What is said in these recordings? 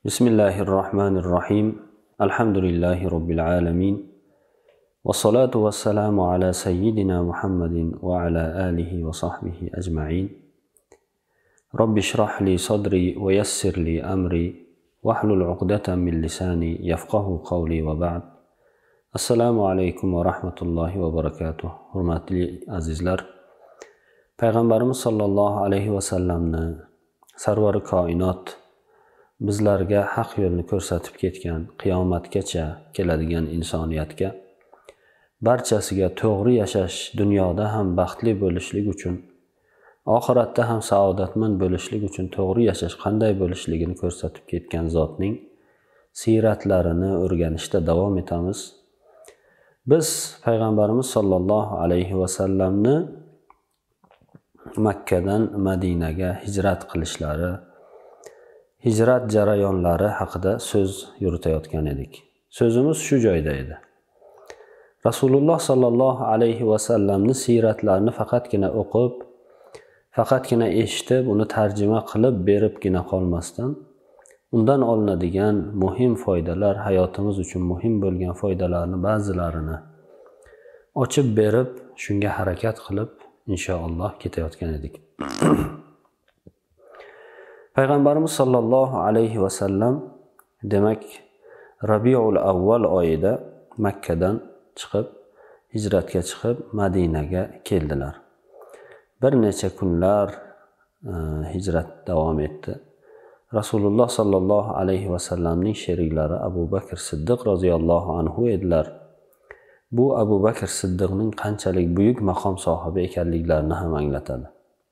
Bismillahirrahmanirrahim. Alhamdulillahi Rabbil alamin. Ve salatu ve selamu ala seyyidina Muhammedin ve ala alihi ve sahbihi ecma'in. Rabbi şrah li sadri ve yessir li amri ve hlul uqdatan min lisani yafqahu qavli ve ba'd. Assalamu alaikum ve rahmetullahi ve berekatuh. Hurmatli azizlar, Peygamberimiz sallallohu alayhi ve sellemni, sarvari koinot, bizlarga haq yo'lni ko'rsatib ketgan, qiyomatgacha keladigan insoniyatga barchasiga to'g'ri yashash, dunyoda ham baxtli bo'lishlik uchun, oxiratda ham saodatmand bo'lishlik uchun to'g'ri yashash qanday bo'lishligini ko'rsatib ketgan zotning siyratlarini o'rganishda davom etamiz. Biz Payg'ambarimiz sollallohu alayhi va sallamni Makkadan Madinaga hijrat qilishlari, hijrat jarayonlari haqida so'z yuritayotgan edik. So'zimiz shu joyda edi. Rasululloh sollallohu alayhi va sallamni siyratlarini faqatgina o'qib, faqatgina eshitib, uni tarjima qilib beribgina qolmasdan, undan olinadigan muhim foydalar, hayotimiz uchun muhim bo'lgan foydalarni ba'zilarini ochib berib, shunga harakat qilib inshaalloh ketayotgan edik. Payg'ambarimiz sollallohu alayhi va sallam demak Rabiul Avval oyida Makkadan chiqib, hijratga chiqib Madinaga keldilar. Bir necha kunlar hijrat davom etdi. Rasululloh sollallohu alayhi va sallamning sheriklari Abu Bakr Siddiq roziyallohu anhu edilar. Bu Abu Bakr Siddiqning qanchalik buyuk maqom sohibi ekanliklarini ham anglatadi.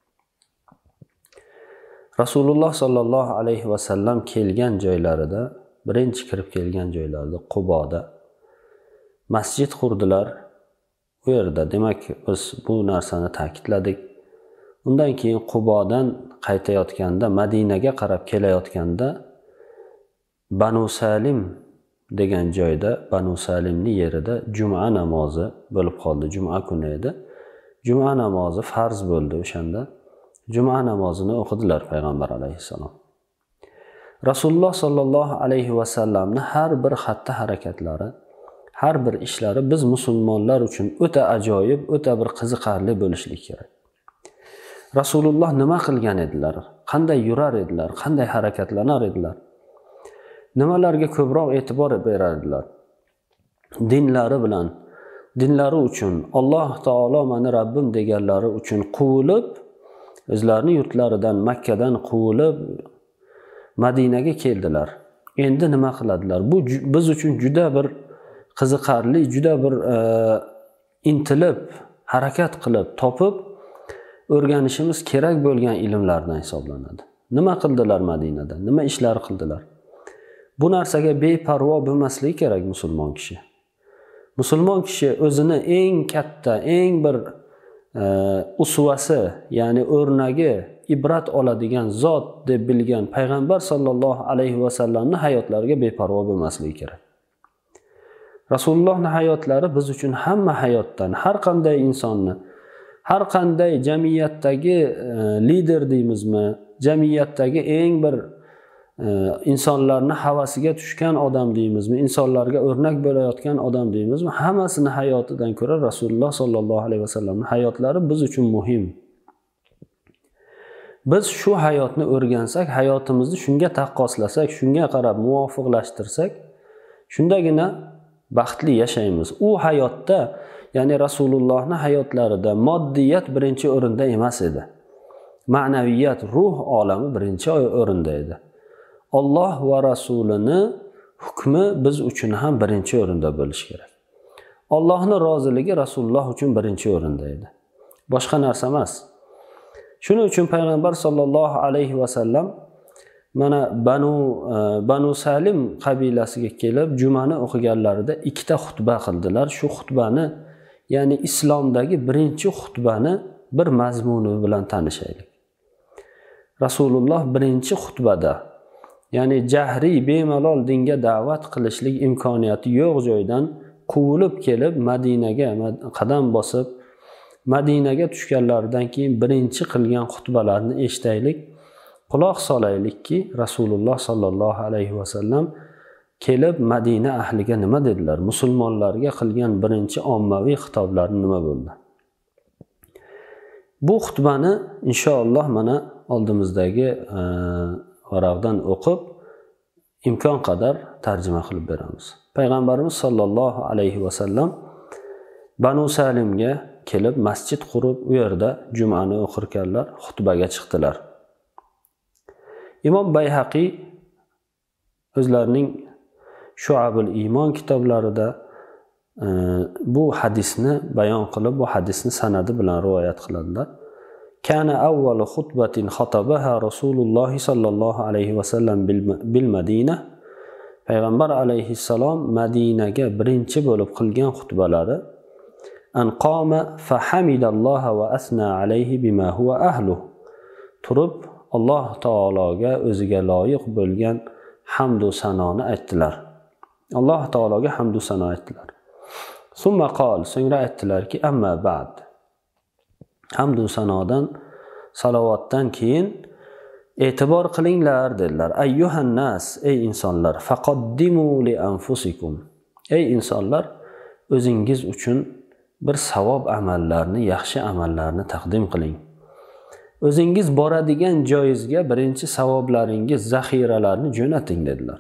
Rasululloh sollallohu alayhi va sallam kelgan joylarida, birinchi kirib kelgan joylarida Quboda masjid qurdilar. U yerda demak biz bu narsani ta'kidladik. Undan keyin Qubodan qaytayotganda, Madinaga qarab kelayotganda Banu Salim degan joyda, Banu Salimning yerida juma namozi bo'lib qoldi. Juma kuni edi. Juma namozi farz bo'ldi o'shanda. Juma namozini o'qidilar Payg'ambar alayhissalom. Rasululloh sollallohu alayhi va sallamning har bir xatti harakatlari, har bir ishlari biz musulmonlar uchun o'ta ajoyib, o'ta bir qiziqarli bo'lishligi kerak. Rasululloh nima qilgan edilar? Qanday yurar edilar? Qanday harakatlanar edilar? Nimalarga ko'proq e'tibor berardilar? Dinlari bilan, dinlari uchun, Alloh taolo meni Rabbim deganlari uchun quvilib, o'zlarining yurtlaridan, Makkadan quvilib Madinaga keldilar. Endi nima qiladilar? Bu biz uchun juda bir qiziqarli, juda bir intilib, harakat qilib, topib o'rganishimiz kerak bo'lgan ilmlardan hisoblanadi. Nima qildilar Madinada? Nima ishlar qildilar? Bu narsaga beparvo bo'lmasligi kerak musulmon kishi. Musulmon kishi o'zini eng katta, eng bir usvasi, ya'ni o'rnagi, ibrat oladigan zot deb bilgan Payg'ambar sollallohu alayhi va sallamning hayotlariga beparvo bo'lmasligi kerak. Rasulullohning hayotlari biz uchun hamma hayotdan, har qanday insonni, har qanday jamiyatdagi lider deymizmi, jamiyatdagi eng bir insonlarning havasiga tushgan odam deymizmi, insonlarga o'rnak bo'layotgan odam deymizmi, hammasini hayotidan ko'ra Rasululloh sollallohu alayhi vasallamning hayotlari biz uchun muhim. Biz shu hayotni o'rgansak, hayotimizni shunga taqqoslasak, shunga qarab muvofiqlashtirsak, shundagina baxtli yashaymiz. U hayotda, ya'ni Rasulullohning hayotlarida moddiyat birinchi o'rinda emas edi. Ma'naviyat, ruh olami birinchi o'rinda edi. Alloh va Rasulini hukmi biz uchun ham birinchi o'rinda bo'lishi kerak. Allohning roziligi Rasululloh uchun birinchi o'rinda edi. Boshqa narsa emas. Shuning uchun Payg'ambar sollallohu alayhi va sallam mana Banu Salim qabilasiga kelib jumani o'qiganlarida ikkita xutba qildilar. Shu xutbani, ya'ni islomdagi birinchi xutbani bir mazmuni bilan tanishaylik. Rasululloh birinchi xutbada, ya'ni jahriy bemalol dinga da'vat qilishlik imkoniyati yo'q joydan quvilib kelib Madinaga qadam bosib, Madinaga tushganlaridan keyin birinchi qilgan xutbalarini eshitaylik. quloq solaylikki, Rasululloh sollallohu alayhi vasallam kelib Madina ahliga nima dedilar? Musulmonlarga qilgan birinchi ommaviy xitoblari nima bo'ldi? Bu xutbani inshaalloh mana oldimizdagi varaqdan o'qib, imkon qadar tarjima qilib beramiz. Payg'ambarimiz sollallohu alayhi vasallam Banu Salimga kelib masjid qurib, u yerda jumani o'qirkanlar, xutbaga chiqdilar. Imom Bayhaqiy o'zlarining Shu'abul Iymon kitoblarida bu hadisni bayon qilib, bu hadisni sanadi bilan rivoyat qiladilar. Kana avvalu xutbatin xatabaha Rasululloh sallallohu alayhi vasallam bil Madina. Payg'ambar alayhissalom Madinaga birinchi bo'lib qilgan xutbalari an qama fa hamidalloha va asna alayhi bima huwa ahlu. Turib Alloh taologa o'ziga loyiq bo'lgan hamd va sanoni aytdilar. Alloh taologa hamd va sano aytdilar. Summa qol, so'ngra aytdilarki, amma ba'd. Hamd va sanodan, salovatdan keyin e'tibor qilinglar dedilar. Ayyuhan nas, ey insonlar, faqaddimu li anfusikum. Ey insonlar, o'zingiz uchun bir savob amallarni, yaxshi amallarni taqdim qiling. O'zingiz boradigan joyingizga birinchi savoblaringiz, zaxiralarni jo'nating dedilar.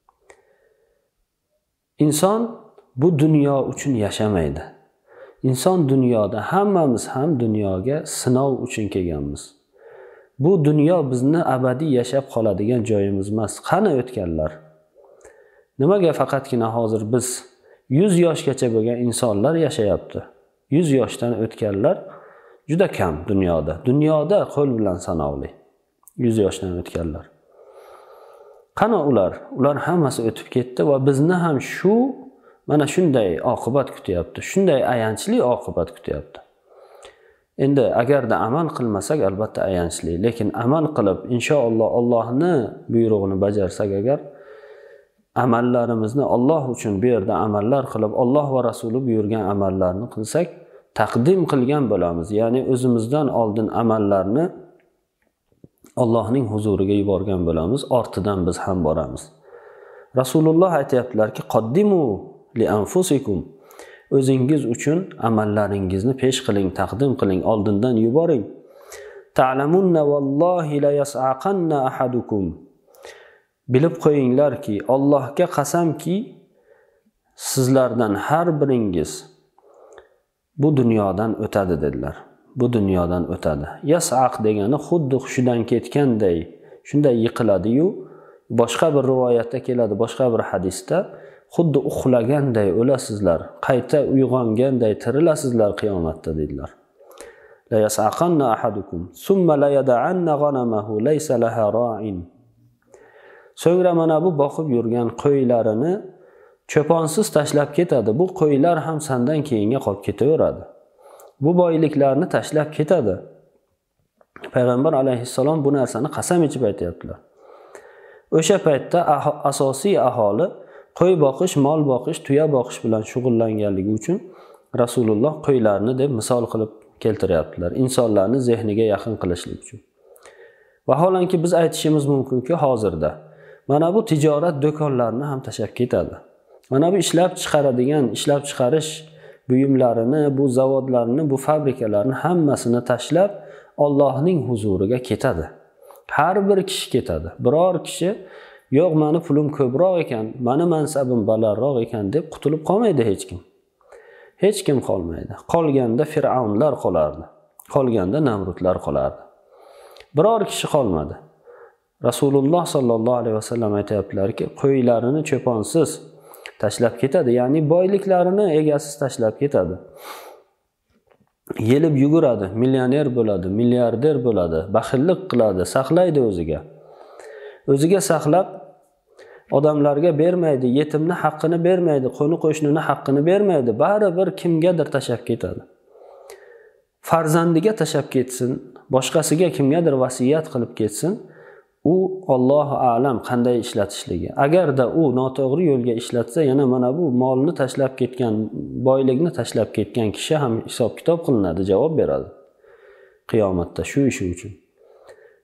Inson bu dunyo uchun yashamaydi. Inson dunyoda, hammamiz ham dunyoga sinov uchun kelganmiz. Bu dunyo bizni abadiy yashab qoladigan joyimiz emas. Qani o'tganlar? Nimaga faqatgina hozir biz 100 yoshgacha bo'lgan insonlar yashayapti? 100 yoshdan o'tganlar juda kam dunyoda. Dunyoda qo'l bilan sanoqli 100 yoshdan o'tganlar. Qani ular? Ular hammasi o'tib ketdi va bizni ham mana shunday oqibat kutyapti. Shunday ayanchli oqibat kutyapti. Endi agarda amal qilmasak albatta ayanchli, lekin amal qilib inshaalloh Allohning buyrug'ini bajarsak agar amallarimizni Alloh uchun bu yerda amallar qilib Alloh va Rasuli buyurgan amallarni qilsak, taqdim qilgan bo'lamiz. Ya'ni o'zimizdan oldin amallarni Allohning huzuriga yuborgan bo'lamiz, ortidan biz ham boramiz. Rasululloh aytayaptilarki, qaddimu li anfusikum. O'zingiz uchun amallaringizni pesh qiling, taqdim qiling, oldindan yuboring. Ta'lamunna wallahi la yas'aqanna ahadukum. Bilib qo'yinglarki, Allohga qasamki, sizlardan har biringiz bu dunyodan o'tadi dedilar. Bu dunyodan o'tadi. Yas'aq degani xuddi hushidan ketganday, shunday yiqiladi-yu, boshqa bir rivoyatda keladi, boshqa bir hadisda xuddi uxlaganday o'lasizlar, qayta uyg'onganday tirilasizlar qiyomatda dedilar. La yas'aqanna ahadukum summa la yad'anna ghanamahu laysa laha ra'in. So'ngra mana bu boqib yurgan qo'ylarini cho'ponsiz tashlab ketadi. Bu qo'ylar ham sandan keyinga qolib ketaveradi. Bu boyliklarni tashlab ketadi. Payg'ambar alayhissalom bu narsani qasam ichib aytayaptilar. O'sha paytda asosiy aholi qo'y boqish, mol boqish, tuya boqish bilan shug'ullanganligi uchun Rasululloh qo'ylarni deb misol qilib keltiryaptilar. Insonlarni zehniga yaqin qilishlik uchun. Vaholanki biz aytishimiz mumkinki hozirda mana bu tijorat do'konlarini ham tashlab ketadi. Mana bu ishlab chiqarish buyumlarini, bu zavodlarni, bu fabrikalarni hammasini tashlab Allohning huzuriga ketadi. Har bir kishi ketadi. Biror kishi yo'q, meni pulim ko'proq ekan, meni mansabim balandroq ekan deb qutulib qolmaydi hech kim. Hech kim qolmaydi. Qolganda Fir'avnlar qolardi. Qolganda Namrudlar qolardi. Biror kishi qolmadi. Rasululloh sallallohu alayhi vasallam aytayaptilarki, qo'ylarini cho'ponsiz tashlab ketadi, ya'ni boyliklarini egasiz tashlab ketadi. Yelib yuguradi, millioner bo'ladi, milliarder bo'ladi, baxillik qiladi, saqlaydi o'ziga. O'ziga saqlab odamlarga bermaydi, yetimni haqqini bermaydi, qo'ni-qo'shnini haqqini bermaydi, baribir kimgadir tashlab ketadi. Farzandiga tashlab ketsin, boshqasiga kimgadir vasiyat qilib ketsin, u Allohu a'lam qanday ishlatishligi. Agarda u noto'g'ri yo'lga ishlatsa, yana mana bu molni tashlab ketgan, boylikni tashlab ketgan kishi ham hisob-kitob qilinadi, javob beradi qiyomatda shu ishi uchun.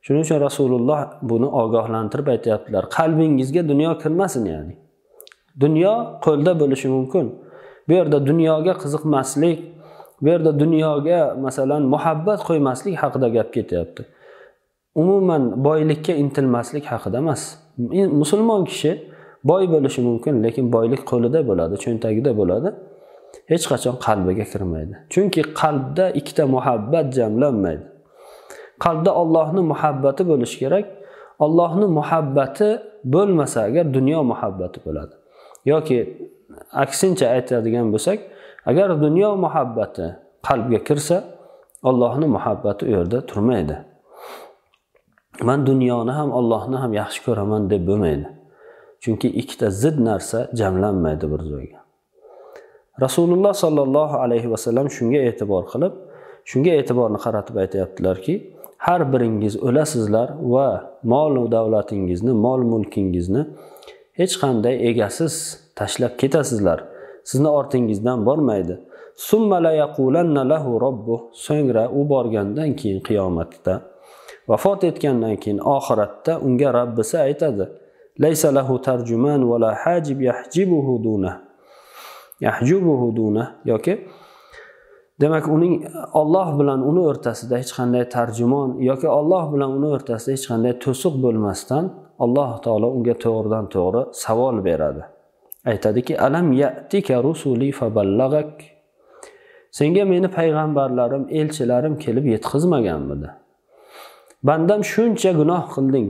Shuning uchun Rasululloh buni ogohlantirib aytayaptilar. Qalbingizga dunyo kirmasin ya'ni. Dunyo qo'lda bo'lishi mumkin. Bu yerda dunyoga qiziqmaslik, bu yerda dunyoga masalan muhabbat qo'ymaslik haqida gap ketyapti. Umuman boylikka intilmaslik haqida emas. Musulmon kishi boy bo'lishi mumkin, lekin boylik qo'lida bo'ladi, cho'ntagida bo'ladi. Hech qachon qalbiga kirmaydi. Chunki qalbda ikkita muhabbat jamlanmaydi. Qalbda Allohning muhabbati bo'lishi kerak. Allohning muhabbati bo'lmasa agar dunyo muhabbati bo'ladi. Yoki aksincha aytadigan bo'lsak, agar dunyo muhabbati qalbga kirsa, Allohning muhabbati u yerda turmaydi. Men dunyoni ham Allohni ham yaxshi ko'raman deb bo'lmaydi. Chunki ikkita zid narsa jamlanmaydi bir joyga. Rasululloh sallallohu alayhi vasallam shunga e'tibor qilib, shunga e'tiborni qaratib aytayaptilarki, har biringiz o'lasizlar va mol va davlatingizni, mol mulkingizni hech qanday egasiz tashlab ketasizlar. Sizni ortingizdan bormaydi. Summa la yaqulanna lahu robbuh. So'ngra u borgandan keyin qiyomatda, vafot etgandan keyin oxiratda unga Rabbisi aytadi: "Laysa lahu tarjuman va la hajib yahjibuhu dunah." Yahjubuhu dunah yoki demak uning Alloh bilan uni o'rtasida hech qanday tarjimon yoki Alloh bilan uni o'rtasida hech qanday to'siq bo'lmasdan Alloh taolo unga to'g'ridan to'g'ri savol beradi. Aytadiki: "Alam ya'tika rusuli faballagak?" Senga meni payg'ambarlarim, elchilarim kelib yetkazmaganmidi? Bandam shuncha gunoh qilding.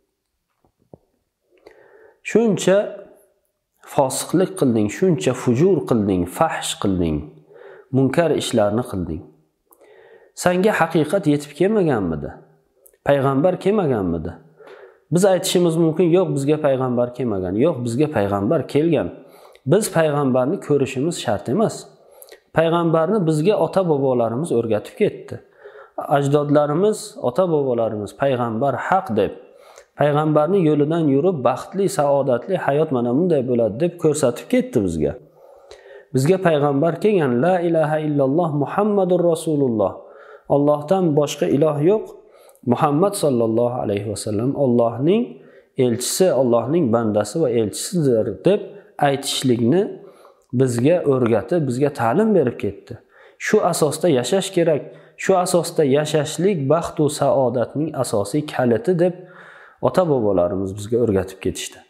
Shuncha fosiqlik qilding, shuncha fujur qilding, fahsh qilding, munkar ishlarni qilding. Senga haqiqat yetib kelmaganmidi? Payg'ambar kelmaganmidi? Biz aytishimiz mumkin, yo'q bizga payg'ambar kelmagan, yo'q bizga payg'ambar kelgan. Biz payg'ambarni ko'rishimiz shart emas. Payg'ambarni bizga ota-bobolarimiz o'rgatib ketdi. Ajdodlarimiz, ota-bobolarimiz payg'ambar haq deb, payg'ambarning yo'lidan yurib baxtli, saodatli hayot mana bunday bo'ladi deb ko'rsatib ketdi bizga. Bizga payg'ambar kelgan, la ilaha illalloh Muhammadur Rasululloh. Allohdan boshqa iloh yo'q. Muhammad sallallohu alayhi vasallam Allohning elchisi, Allohning bandasi va elchisidir deb aytishlikni bizga o'rgatib, bizga ta'lim berib ketdi. Shu asosda yashash kerak. Shu asosda yashashlik baxt va saodatning asosiy kaliti deb ota-bobolarimiz bizga o'rgatib ketishdi.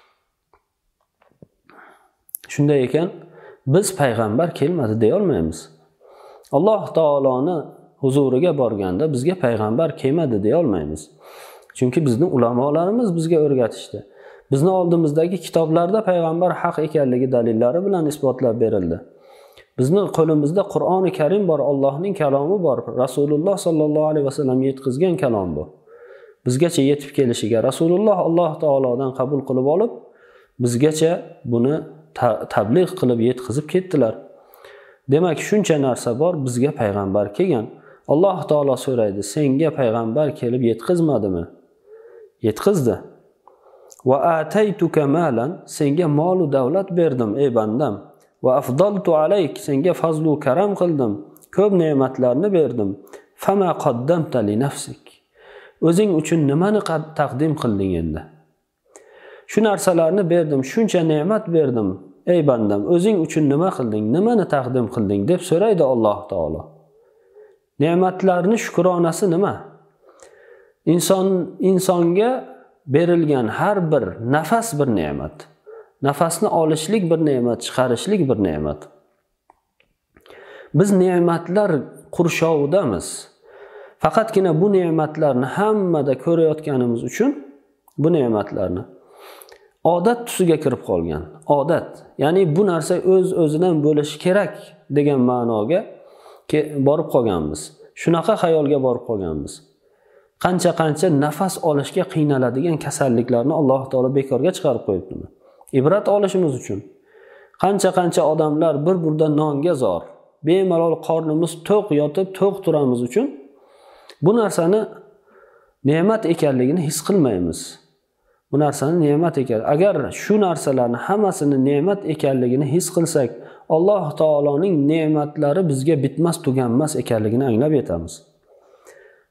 Shunday ekan, biz payg'ambar kelmadi deya olmaymiz. Alloh taoloni huzuriga borganda bizga payg'ambar kelmadi deya olmaymiz. Chunki bizning ulamolarimiz bizga o'rgatishdi. Bizning oldimizdagi kitoblarda payg'ambar haq ekanligi dalillari bilan isbotlab berildi. Bizning qo'limizda Qur'oni Karim bor, Allohning kalomi bor, Rasululloh sallallohu alayhi vasallam yetkazgan kalom bu. Bizgacha yetib kelishiga Rasululloh Alloh taolodan qabul qilib olib, bizgacha buni tabliğ qilib yetkazib ketdilar. Demak, shuncha narsa bor, bizga payg'ambar kelgan. Alloh taolo so'raydi: "Senga payg'ambar kelib yetkazmadimi?" Yetkazdi. "Va ataytuka malan", senga mol va davlat berdim ey bandam. "Va afdaltu alayk", senga fazlu karam qildim, ko'p ne'matlarni berdim. "Fama qaddamta li nafsik", o'zing uchun nimani taqdim qilding endi? Shu narsalarni berdim, shuncha ne'mat berdim ey bandam, o'zing uchun nima qilding, nimani taqdim qilding deb so'raydi Alloh taolo. Ne'matlarning shukronasi nima? Insonga berilgan har bir nafas bir ne'mat. Nafasni olishlik bir ne'mat, chiqarishlik bir ne'mat. Biz ne'matlar qurshovidamiz. Faqatgina bu ne'matlarni hammada ko'rayotganimiz uchun bu ne'matlarni odat tusiga kirib qolgan. Odat, ya'ni bu narsa o'z-o'zidan bo'lishi kerak degan ma'noga borib qolganmiz. Shunaqa xayolga borib qolganmiz. Qancha nafas olishga qiynaladigan kasalliklarni Alloh taolo bekorga chiqarib qo'yibdi. Ibrat olishimiz uchun. Qancha odamlar bir burda nonga zor, bemalol qornimiz to'q yotib, to'q turamiz uchun bu narsani ne'mat ekanligini his qilmaymiz. Bu narsani ne'mat ekan. Agar shu narsalarni hammasini ne'mat ekanligini his qilsak, Alloh taoloning ne'matlari bizga bitmas tuganmas ekanligini anglab yetamiz.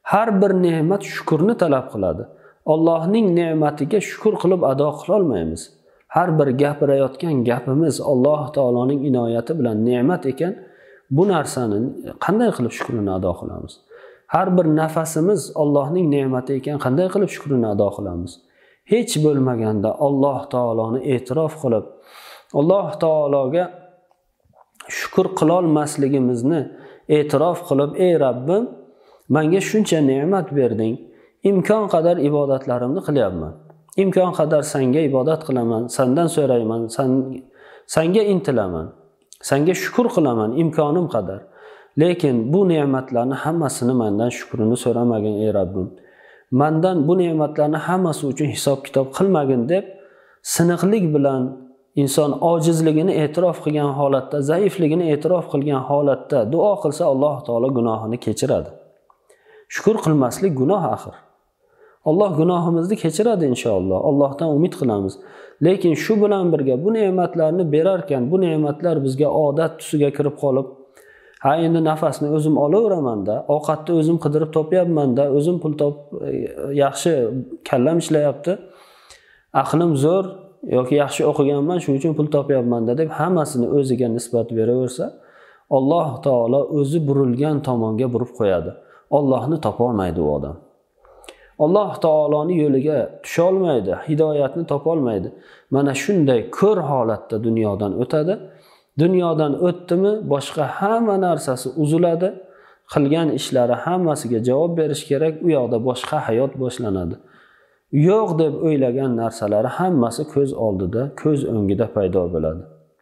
Har bir ne'mat shukrni talab qiladi. Allohning ne'matiga shukr qilib ado qila olmaymiz. Har bir gapirayotgan gapimiz Alloh taoloning inoyati bilan ne'mat ekan, bu narsani qanday qilib shukrini ado qilamiz? Har bir nafasimiz Allohning ne'mati ekan, qanday qilib shukrini ado qilamiz? Hech bo'lmaganda Alloh taoloni e'tirof qilib, Alloh taologa shukr qila olmasligimizni e'tirof qilib, ey Rabbim, menga shuncha ne'mat berding. Imkon qadar ibodatlarimni qilyapman. Imkon qadar senga ibodat qilaman, sendan so'rayman, senga intilaman. Senga shukr qilaman imkonim qadar. Lekin bu ne'matlarni hammasini mendan shukrini so'ramagin ey Rabbim. Mendan bu ne'matlarni hammasi uchun hisob kitob qilmagin deb siniqlik bilan inson ojizligini e'tirof qilgan holatda, zaifligini e'tirof qilgan holatda duo qilsa Alloh taolo gunohini kechiradi. Shukr qilmaslik gunoh axir. Alloh gunohimizni kechiradi inshaalloh. Allohdan umid qilamiz. Lekin shu bilan birga bu ne'matlarni berarkan, bu ne'matlar bizga odat tusiga kirib qolib, ha endi nafasni o'zim olaveraman-da, ovqatni o'zim qidirib topyapman-da, o'zim pul yaxshi kallam ishlayapti, aqlim zo'r yoki yaxshi o'qiganman, shuning uchun pul topyapman-da deb hammasini o'ziga nisbat beraversa, Alloh taolo o'zi burilgan tomonga burib qo'yadi. Allohni topa olmaydi u odam. Alloh taoloning yo'liga tusha olmaydi, hidoyatni topa olmaydi. Mana shunday ko'r holatda dunyodan o'tadi. Dunyodan o'tdimi, boshqa hamma narsasi uziladi. Qilgan ishlari hammasiga javob berish kerak. U yoqda boshqa hayot boshlanadi. Yo'q deb o'ylagan narsalari hammasi ko'z oldida, ko'z o'ngida paydo bo'ladi.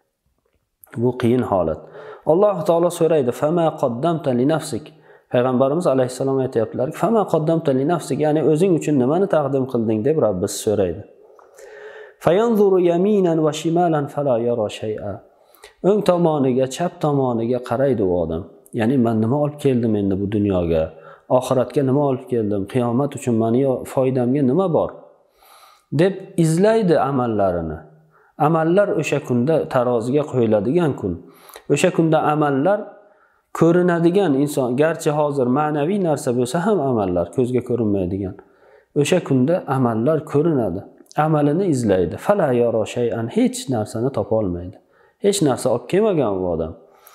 Bu qiyin holat. Alloh taolo so'raydi: "Fama qaddamta li nafsik?" Payg'ambarimiz alayhissalom aytayaptilar-ki, "Fama qaddamta li nafsik", ya'ni o'zing uchun nimani taqdim qilding deb Rabbis so'raydi. Fayanzuru yaminan va shimalan fala yara shay'a. O'ng tomoniga, chap tomoniga qaraydi u odam. Ya'ni men nima olib keldim endi bu dunyoga? Oxiratga nima olib keldim? Qiyomat uchun meni foydamga nima bor? Deb izlaydi amallarini. Amallar o'sha kunda taroziga qo'yiladigan kun. O'sha kunda amallar ko'rinadigan inson, garchi hozir ma'naviy narsa bo'lsa ham amallar ko'zga ko'rinmaydigan. O'sha kunda amallar ko'rinadi. Amalini izlaydi. Fala yara shay'an, hech narsani topa olmaydi. Hech narsa olib kelmagan u odam.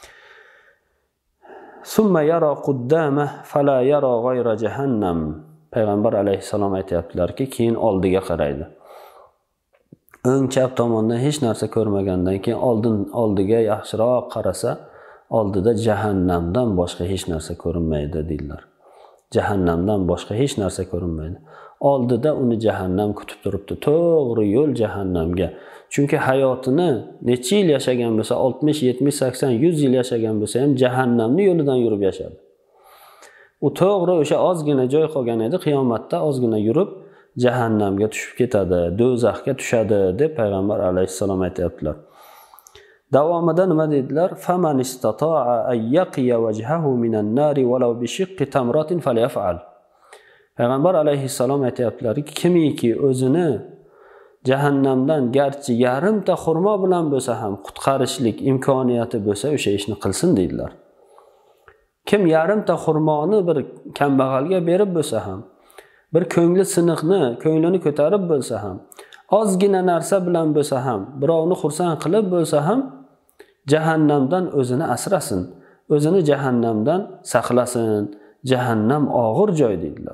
Summa yara quddama fala yara g'ayra jahannam. Payg'ambar alayhissalom aytayaptilar-ki, keyin oldiga qaraydi. O'ng chap tomondan hech narsa ko'rmagandan keyin oldiga yaxshiroq qarasa, oldida jahannamdan boshqa hech narsa ko'rinmaydi deydilar. Jahannamdan boshqa hech narsa ko'rinmaydi. Oldida uni jahannam kutib turibdi. To'g'ri yo'l jahannamga. Chunki hayotini necha yil yashagan bo'lsa, 60, 70, 80, 100 yil yashagan bo'lsa ham jahannamning yo'lidan yurib yashadi. U to'g'ri o'sha ozgina joy qolgan edi, qiyomatda ozgina yurib jahannamga tushib ketadi, do'zaxga tushadi deb payg'ambar alayhissalom aytayaptilar. Davomida nima dedilar? Faman istata'a an yaqiya wajhahu minan nari walau bi shiqqi tamratin falyaf'al. Payg'ambar alayhissalom aytayaptilar-ki, kimiki o'zini jahannamdan garchi yarimta xurmo bilan bo'lsa ham qutqarishlik imkoniyati bo'lsa, o'sha ishni qilsin deydilar. Kim yarimta xurmoni bir kambag'alga berib bo'lsa ham, bir ko'ngli siniqni, ko'nglini ko'tarib bo'lsa ham, ozgina narsa bilan bo'lsa ham, birovni xursand qilib bo'lsa ham jahannamdan o'zini asrasin, o'zini jahannamdan saqlasin. Jahannam og'ir joy deydilar.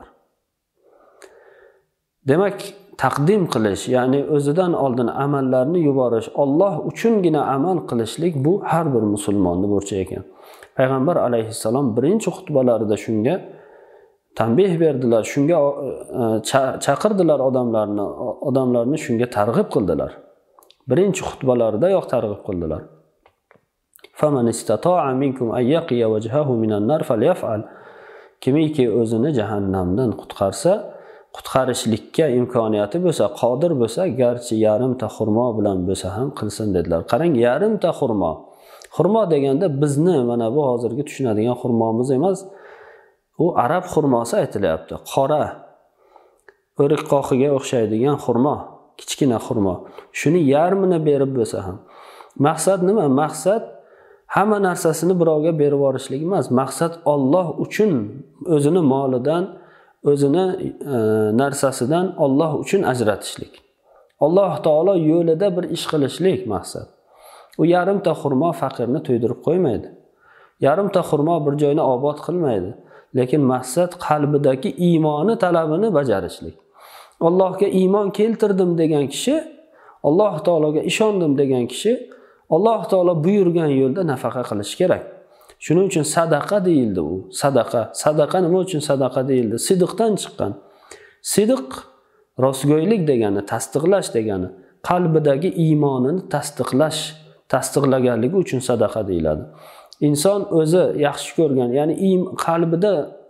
Demak, taqdim qilish, ya'ni o'zidan oldin amallarni yuborish, Alloh uchungina amal qilishlik bu har bir musulmonning burchi ekan. Payg'ambar alayhissalom birinchi xutbalarida shunga tanbeh berdilar, shunga chaqirdilar odamlarni shunga targ'ib qildilar. Birinchi xutbalarida yo'q targ'ib qildilar. Faman istata'a minkum an yaqiya wajhahu minan nar falyaf'al. Kimiki o'zini jahannamdan qutqarsa, qutqarishlikka imkoniyati bo'lsa, qodir bo'lsa, garchi yarimta xurmo bilan bo'lsa ham qilsin dedilar. Qarang, yarimta xurmo. Xurmo deganda bizni mana bu hozirgi tushunadigan xurmomiz emas. U arab xurmosi aytilyapti. Qora, o'rik qoqiga o'xshaydigan xurmo, kichkina xurmo. Shuni yarmini berib bo'lsa ham. Maqsad nima? Maqsad hamma narsasini birovga berib yuborishlik emas. Maqsad Alloh uchun o'zini molidan o'zini narsasidan Alloh uchun ajratishlik. Alloh taolo yo'lida bir ish qilishlik maqsad. U yarimta xurmo faqirni to'ydirib qo'ymaydi. Yarimta xurmo bir joyni obod qilmaydi. Lekin maqsad qalbidagi iymoni talabini bajarishlik. Allohga iymon keltirdim degan kishi, Alloh taologa ishondim degan kishi, Alloh taolo buyurgan yo'lda nafaqa qilish kerak. Shuning uchun sadaqa deyildi u. Sadaqa. Sadaqa nima uchun sadaqa deyildi? Sidiqdan chiqqan. Sidiq rostgo'ylik degani, tasdiqlash degani, qalbidagi iymonini tasdiqlaganligi uchun sadaqa deyiladi. Inson o'zi yaxshi ko'rgan, ya'ni qalbida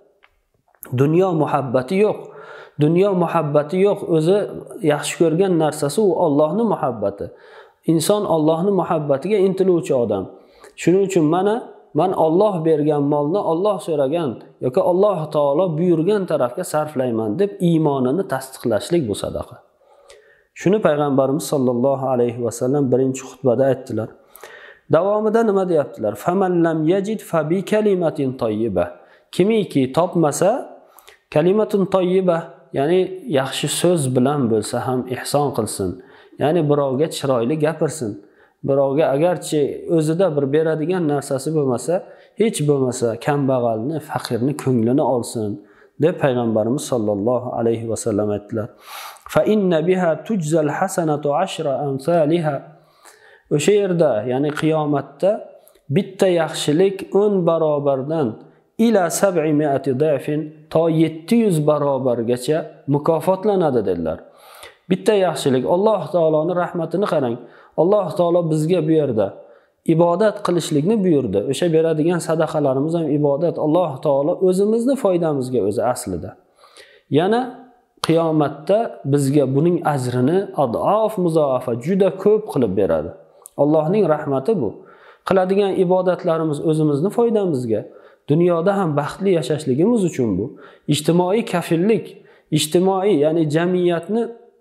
dunyo muhabbati yo'q. Dunyo muhabbati yo'q, o'zi yaxshi ko'rgan narsasi u Allohning muhabbati. Inson Allohning muhabbatiga intiluvchi odam. Shuning uchun men Alloh bergan molni Alloh so'ragan yoki Alloh taolo buyurgan tarafga sarflayman deb iymonini tasdiqlashlik bu sadaqa. Shuni payg'ambarimiz sollallohu alayhi vasallam birinchi xutbada aytdilar. Davomida nima deyaptilar? Faman lam yajid fa bi kalimatin tayyiba. Kimiki topmasa kalimatun tayyiba, ya'ni yaxshi so'z bilan bo'lsa ham ihson qilsin. Ya'ni birovga chiroyli gapirsin. Birovga agarchi o'zida bir beradigan narsasi bo'lmasa, hech bo'lmasa kambag'alni, faqirni ko'nglini olsin deb payg'ambarimiz sollallohu alayhi vasallam aytdilar. Fa inna biha tujzal hasanatu 10 amsalha. O'sha yerda, ya'ni qiyomatda bitta yaxshilik 10 barobardan ila 700 da'fin to 700 barobargacha mukofotlanadi dedilar. Bitta yaxshilik, Alloh taoloning rahmatini qarang. Alloh taolo bizga bu yerda ibodat qilishlikni buyurdi. O'sha beradigan sadaqalarimiz ham ibodat. Alloh taolo o'zimizni foydamizga o'zi aslida. Yana qiyomatda bizga buning ajrini adof muzoafa juda ko'p qilib beradi. Allohning rahmati bu. Qiladigan ibodatlarimiz o'zimizni foydamizga, dunyoda ham baxtli yashashligimiz uchun bu. Ijtimoiy kafillik, ijtimoiy, ya'ni jamiyatni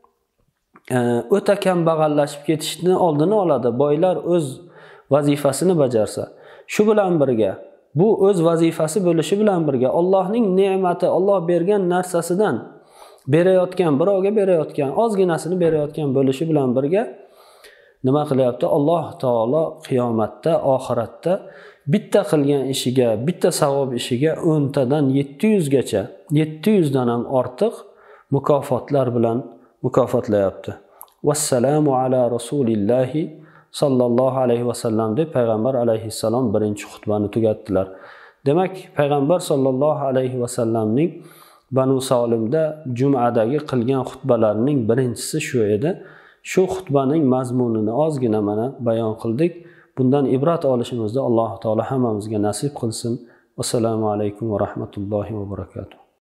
o'ta kambag'allashib ketishni oldini oladi. Boylar o'z vazifasini bajarsa, shu bilan birga, bu o'z vazifasi bo'lishi bilan birga Allohning ne'mati, Alloh bergan narsasidan berayotgan, birovga berayotgan, ozginasini berayotgan bo'lishi bilan birga nima qilyapti? Alloh taolo qiyomatda, oxiratda bitta qilgan ishiga, bitta savob ishiga 10 tadan 700 gacha, 700 dan ham ortiq mukofotlar bilan mukofotlayapti. Vassalamu ala rasulillahi sallallohu alayhi vasallam deb payg'ambar alayhissalom birinchi xutbani tugatdilar. Demak, payg'ambar sallallohu alayhi vasallamning Banu Solimda Jum'adagi qilgan xutbalarining birinchisi shu edi. Shu xutbaning mazmunini ozgina mana bayon qildik. Bundan ibrat olishimizni Alloh taolo hammamizga nasib qilsin. Assalomu alaykum va rahmatullohi va barakatuh.